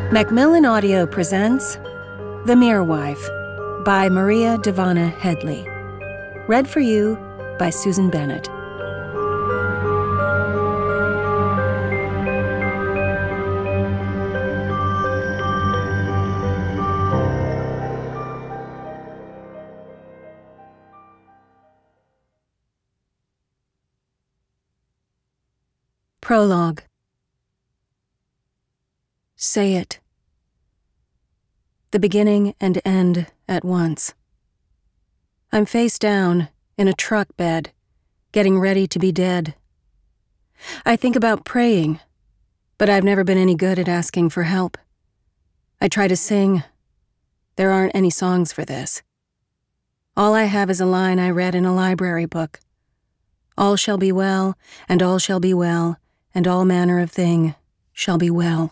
Macmillan Audio presents The Mere Wife by Maria Dahvana Headley. Read for you by Susan Bennett. Prologue. Say it. The beginning and end at once. I'm face down in a truck bed, getting ready to be dead. I think about praying, but I've never been any good at asking for help. I try to sing. There aren't any songs for this. All I have is a line I read in a library book. All shall be well, and all shall be well, and all manner of thing shall be well.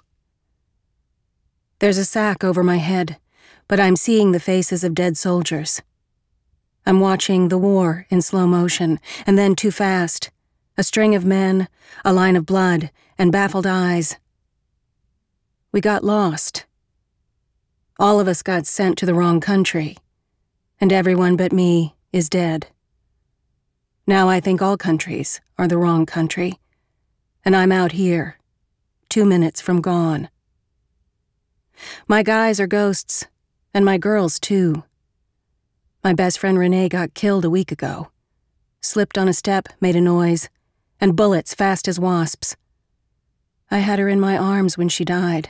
There's a sack over my head, but I'm seeing the faces of dead soldiers. I'm watching the war in slow motion, and then too fast. A string of men, a line of blood, and baffled eyes. We got lost. All of us got sent to the wrong country, and everyone but me is dead. Now I think all countries are the wrong country, and I'm out here, 2 minutes from gone. My guys are ghosts, and my girls too. My best friend Renee got killed a week ago. Slipped on a step, made a noise, and bullets fast as wasps. I had her in my arms when she died.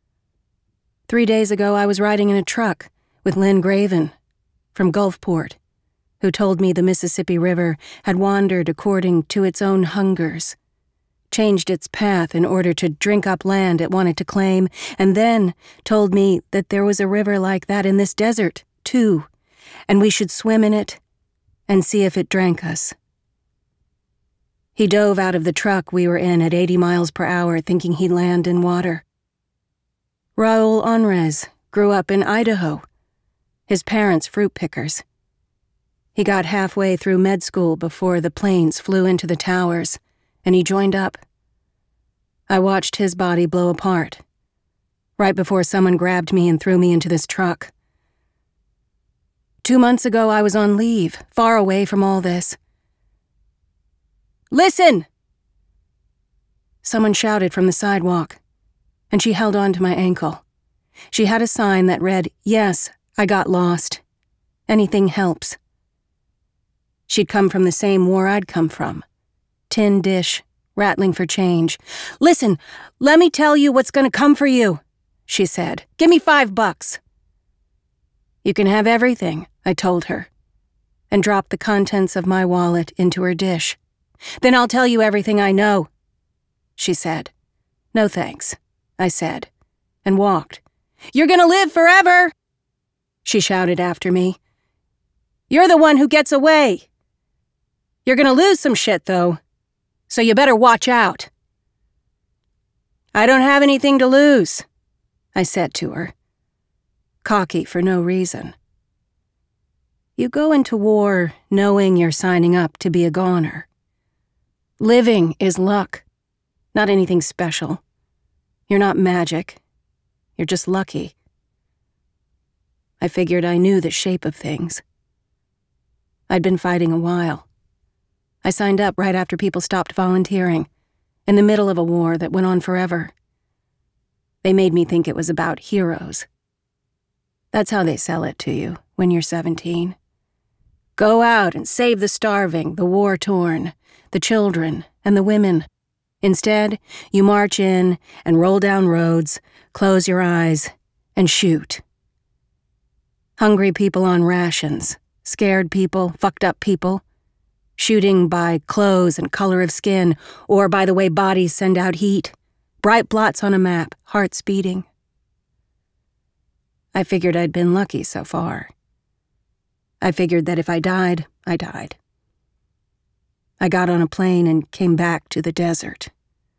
3 days ago I was riding in a truck with Lynn Graven from Gulfport, who told me the Mississippi River had wandered according to its own hungers, changed its path in order to drink up land it wanted to claim, and then told me that there was a river like that in this desert, too, and we should swim in it and see if it drank us. He dove out of the truck we were in at 80 miles per hour, thinking he'd land in water. Raul Onrez grew up in Idaho, his parents fruit pickers. He got halfway through med school before the planes flew into the towers, and he joined up. I watched his body blow apart, right before someone grabbed me and threw me into this truck. 2 months ago, I was on leave, far away from all this. Listen! Someone shouted from the sidewalk, and she held on to my ankle. She had a sign that read, "Yes, I got lost. Anything helps." She'd come from the same war I'd come from. Tin dish, rattling for change. "Listen, let me tell you what's gonna come for you," she said. "Give me $5. "You can have everything," I told her, and dropped the contents of my wallet into her dish. "Then I'll tell you everything I know," she said. "No thanks," I said, and walked. "You're gonna live forever," she shouted after me. "You're the one who gets away. You're gonna lose some shit, though, so you better watch out." "I don't have anything to lose," I said to her, cocky for no reason. You go into war knowing you're signing up to be a goner. Living is luck, not anything special. You're not magic. You're just lucky. I figured I knew the shape of things. I'd been fighting a while. I signed up right after people stopped volunteering, in the middle of a war that went on forever. They made me think it was about heroes. That's how they sell it to you when you're 17. Go out and save the starving, the war-torn, the children, and the women. Instead, you march in and roll down roads, close your eyes, and shoot. Hungry people on rations, scared people, fucked up people, shooting by clothes and color of skin, or by the way bodies send out heat, bright blots on a map, hearts beating. I figured I'd been lucky so far. I figured that if I died, I died. I got on a plane and came back to the desert.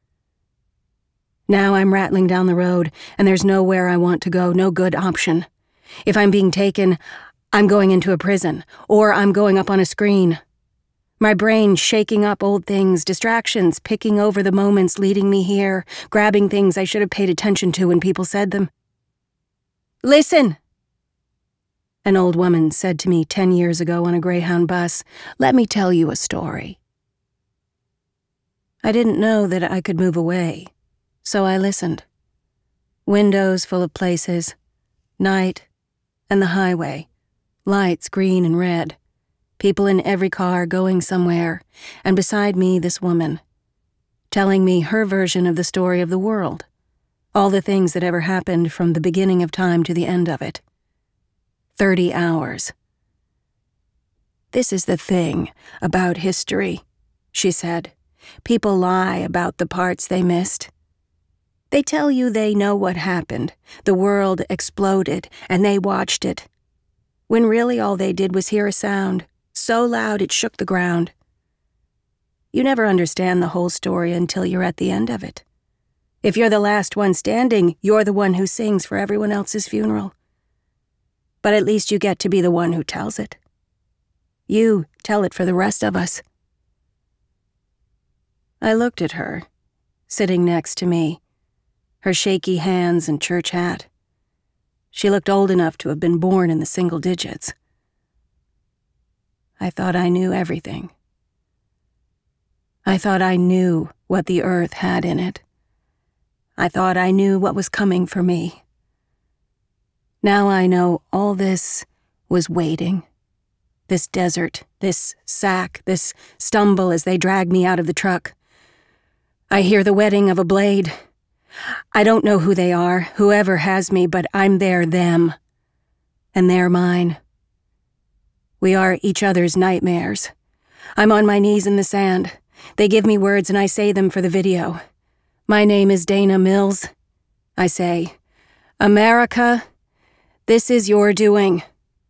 Now I'm rattling down the road, and there's nowhere I want to go, no good option. If I'm being taken, I'm going into a prison, or I'm going up on a screen. My brain shaking up old things, distractions picking over the moments leading me here, grabbing things I should have paid attention to when people said them. "Listen!" An old woman said to me 10 years ago on a Greyhound bus, "Let me tell you a story." I didn't know that I could move away, so I listened. Windows full of places, night, and the highway, lights green and red, people in every car going somewhere, and beside me this woman, telling me her version of the story of the world, all the things that ever happened from the beginning of time to the end of it. 30 hours. "This is the thing about history," she said. "People lie about the parts they missed. They tell you they know what happened, the world exploded, and they watched it, when really all they did was hear a sound, so loud it shook the ground. You never understand the whole story until you're at the end of it. If you're the last one standing, you're the one who sings for everyone else's funeral. But at least you get to be the one who tells it. You tell it for the rest of us." I looked at her, sitting next to me, her shaky hands and church hat. She looked old enough to have been born in the single digits. I thought I knew everything. I thought I knew what the earth had in it. I thought I knew what was coming for me. Now I know all this was waiting. This desert, this sack, this stumble as they drag me out of the truck. I hear the whetting of a blade. I don't know who they are, whoever has me, but I'm their them. And they're mine. We are each other's nightmares. I'm on my knees in the sand. They give me words and I say them for the video. "My name is Dana Mills." I say, "America, this is your doing."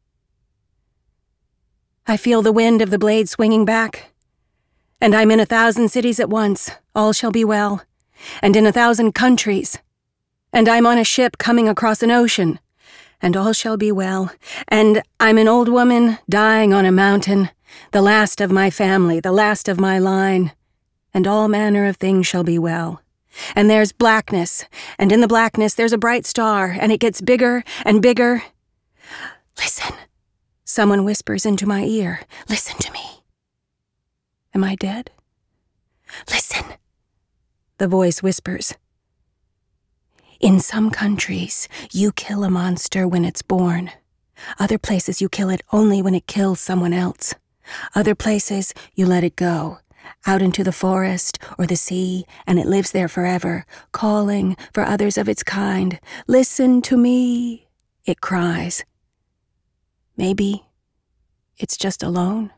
I feel the wind of the blade swinging back. And I'm in 1,000 cities at once, all shall be well. And in 1,000 countries. And I'm on a ship coming across an ocean, and all shall be well. And I'm an old woman dying on a mountain, the last of my family, the last of my line, and all manner of things shall be well. And there's blackness, and in the blackness there's a bright star, and it gets bigger and bigger. "Listen," someone whispers into my ear. "Listen to me." Am I dead? "Listen," the voice whispers. "In some countries, you kill a monster when it's born. Other places, you kill it only when it kills someone else. Other places, you let it go, out into the forest or the sea, and it lives there forever, calling for others of its kind. 'Listen to me,' it cries. Maybe it's just alone."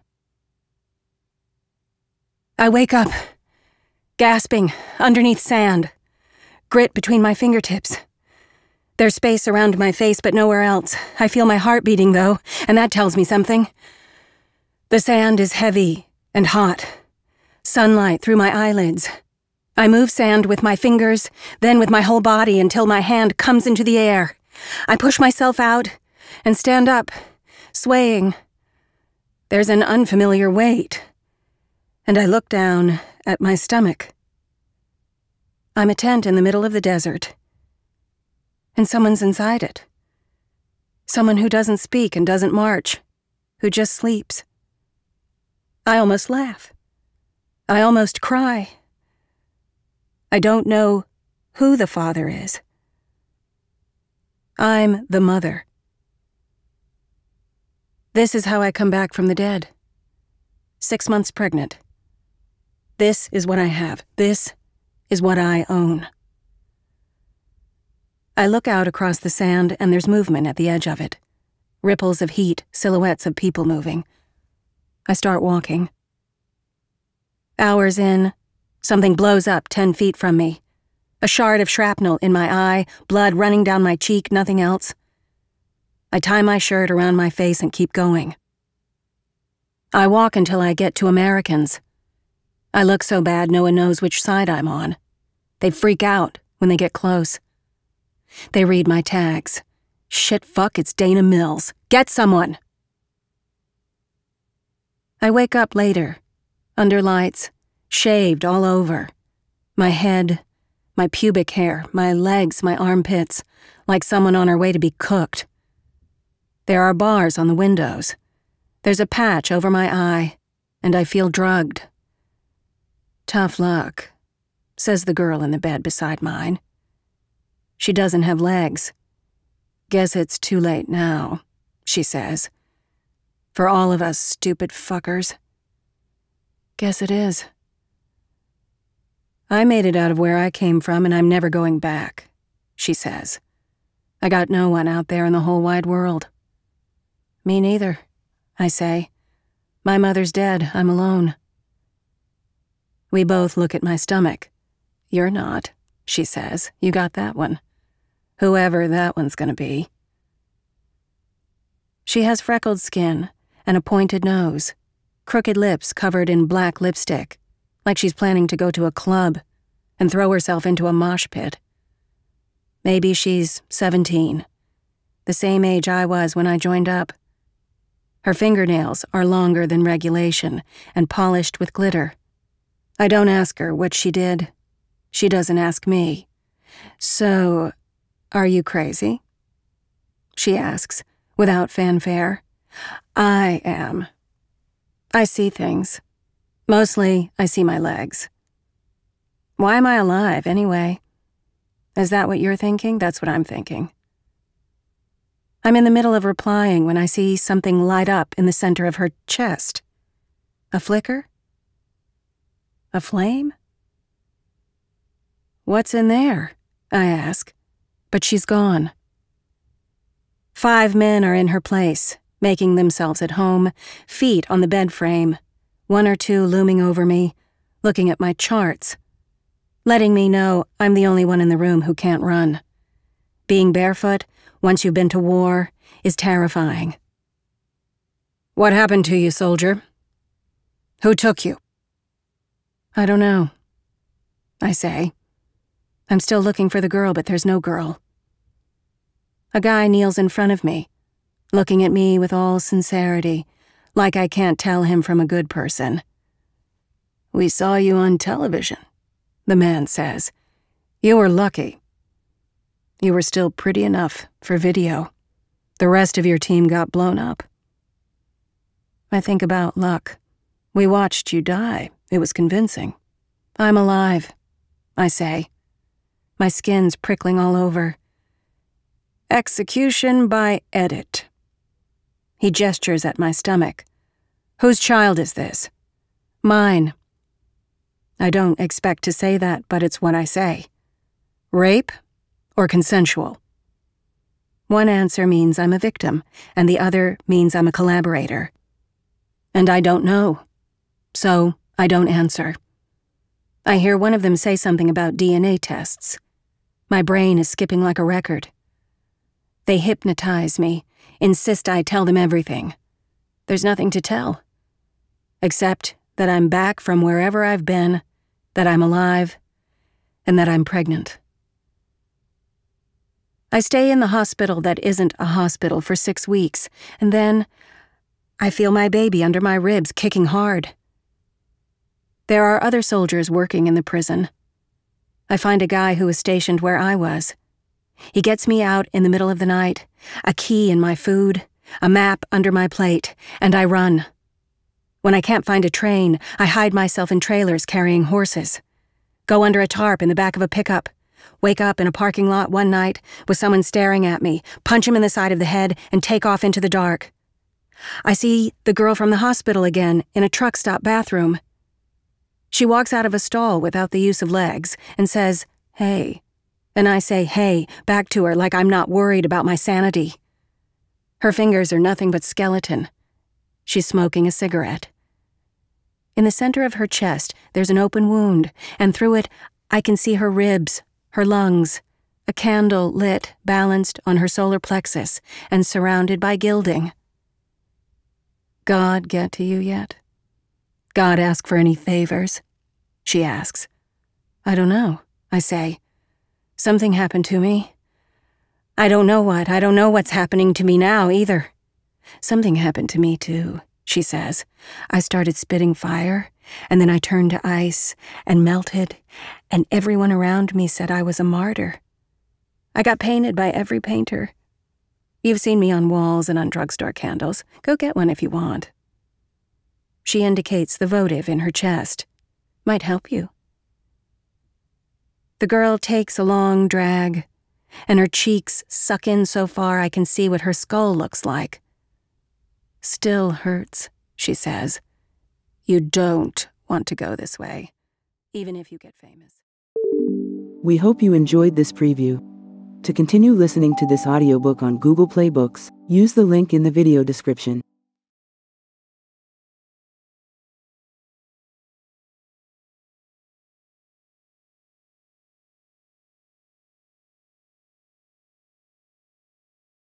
I wake up, gasping, underneath sand, grit between my fingertips. There's space around my face, but nowhere else. I feel my heart beating, though, and that tells me something. The sand is heavy and hot. Sunlight through my eyelids. I move sand with my fingers, then with my whole body until my hand comes into the air. I push myself out and stand up, swaying. There's an unfamiliar weight, and I look down at my stomach. I'm a tent in the middle of the desert, and someone's inside it. Someone who doesn't speak and doesn't march, who just sleeps. I almost laugh. I almost cry. I don't know who the father is. I'm the mother. This is how I come back from the dead. 6 months pregnant. This is what I have. This is what I own. I look out across the sand and there's movement at the edge of it. Ripples of heat, silhouettes of people moving. I start walking. Hours in, something blows up 10 feet from me. A shard of shrapnel in my eye, blood running down my cheek, nothing else. I tie my shirt around my face and keep going. I walk until I get to Americans. I look so bad no one knows which side I'm on. They freak out when they get close. They read my tags. Shit, fuck, it's Dana Mills. Get someone! I wake up later, under lights, shaved all over. My head, my pubic hair, my legs, my armpits, like someone on her way to be cooked. There are bars on the windows. There's a patch over my eye, and I feel drugged. Tough luck, says the girl in the bed beside mine. She doesn't have legs. Guess it's too late now, she says. For all of us stupid fuckers. Guess it is. I made it out of where I came from and I'm never going back, she says. I got no one out there in the whole wide world. Me neither, I say. My mother's dead, I'm alone. We both look at my stomach. You're not, she says. You got that one. Whoever that one's gonna be. She has freckled skin and a pointed nose, crooked lips covered in black lipstick, like she's planning to go to a club and throw herself into a mosh pit. Maybe she's 17, the same age I was when I joined up. Her fingernails are longer than regulation and polished with glitter. I don't ask her what she did. She doesn't ask me. So, are you crazy? She asks, without fanfare. I am. I see things. Mostly, I see my legs. Why am I alive, anyway? Is that what you're thinking? That's what I'm thinking. I'm in the middle of replying when I see something light up in the center of her chest. A flicker? A flame? What's in there? I ask, but she's gone. 5 men are in her place, making themselves at home, feet on the bed frame, 1 or 2 looming over me, looking at my charts, letting me know I'm the only one in the room who can't run. Being barefoot, once you've been to war, is terrifying. What happened to you, soldier? Who took you? I don't know, I say. I'm still looking for the girl, but there's no girl. A guy kneels in front of me, looking at me with all sincerity, like I can't tell him from a good person. We saw you on television, the man says. You were lucky. You were still pretty enough for video. The rest of your team got blown up. I think about luck. We watched you die. It was convincing. I'm alive, I say. My skin's prickling all over. Execution by edit. He gestures at my stomach. Whose child is this? Mine. I don't expect to say that, but it's what I say. Rape or consensual? One answer means I'm a victim, and the other means I'm a collaborator. And I don't know. So I don't answer. I hear one of them say something about DNA tests. My brain is skipping like a record. They hypnotize me, insist I tell them everything. There's nothing to tell. Except that I'm back from wherever I've been, that I'm alive, and that I'm pregnant. I stay in the hospital that isn't a hospital for 6 weeks, and then I feel my baby under my ribs kicking hard. There are other soldiers working in the prison. I find a guy who was stationed where I was. He gets me out in the middle of the night, a key in my food, a map under my plate, and I run. When I can't find a train, I hide myself in trailers carrying horses. Go under a tarp in the back of a pickup. Wake up in a parking lot one night with someone staring at me, punch him in the side of the head, and take off into the dark. I see the girl from the hospital again in a truck stop bathroom. She walks out of a stall without the use of legs and says, "Hey." And I say, "Hey," back to her like I'm not worried about my sanity. Her fingers are nothing but skeleton. She's smoking a cigarette. In the center of her chest, there's an open wound, and through it, I can see her ribs, her lungs, a candle lit, balanced on her solar plexus, and surrounded by gilding. God get to you yet? God ask for any favors? She asks. I don't know, I say. Something happened to me. I don't know what. I don't know what's happening to me now, either. Something happened to me, too, she says. I started spitting fire, and then I turned to ice and melted, and everyone around me said I was a martyr. I got painted by every painter. You've seen me on walls and on drugstore candles. Go get one if you want. She indicates the votive in her chest. Might help you. The girl takes a long drag, and her cheeks suck in so far I can see what her skull looks like. Still hurts, she says. You don't want to go this way, even if you get famous. We hope you enjoyed this preview. To continue listening to this audiobook on Google Play Books, use the link in the video description.